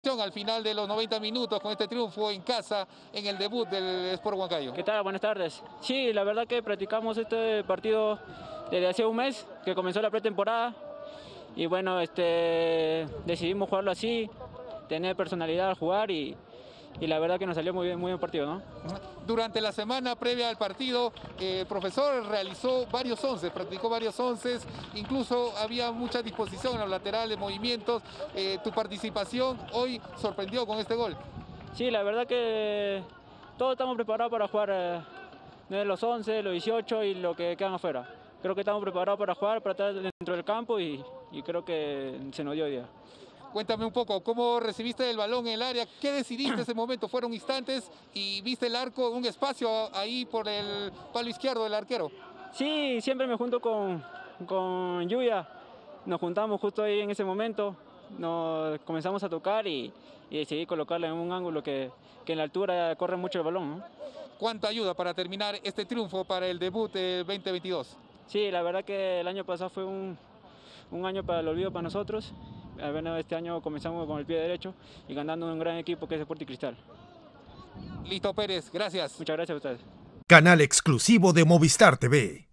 Al final de los 90 minutos con este triunfo en casa en el debut del Sport Huancayo. ¿Qué tal? Buenas tardes. Sí, la verdad que practicamos este partido desde hace un mes que comenzó la pretemporada y bueno, decidimos jugarlo así, tener personalidad al jugar y la verdad que nos salió muy buen partido, ¿no? Durante la semana previa al partido, el profesor realizó varios once, practicó varios once, incluso había mucha disposición en los laterales, movimientos. Tu participación hoy sorprendió con este gol. Sí, la verdad que todos estamos preparados para jugar de los 11, los 18 y lo que quedan afuera. Creo que estamos preparados para jugar, para estar dentro del campo y creo que se nos dio hoy día. Cuéntame un poco, ¿cómo recibiste el balón en el área? ¿Qué decidiste en ese momento? ¿Fueron instantes y viste el arco, un espacio ahí por el palo izquierdo del arquero? Sí, siempre me junto con Yuya. Nos juntamos justo ahí en ese momento, nos comenzamos a tocar y decidí colocarla en un ángulo que en la altura corre mucho el balón, ¿no? ¿Cuánto ayuda para terminar este triunfo para el debut 2022? Sí, la verdad que el año pasado fue un año para el olvido para nosotros. Bueno, este año comenzamos con el pie derecho y ganando un gran equipo que es Sporting Cristal. Listo, Pérez, gracias. Muchas gracias a ustedes. Canal exclusivo de Movistar TV.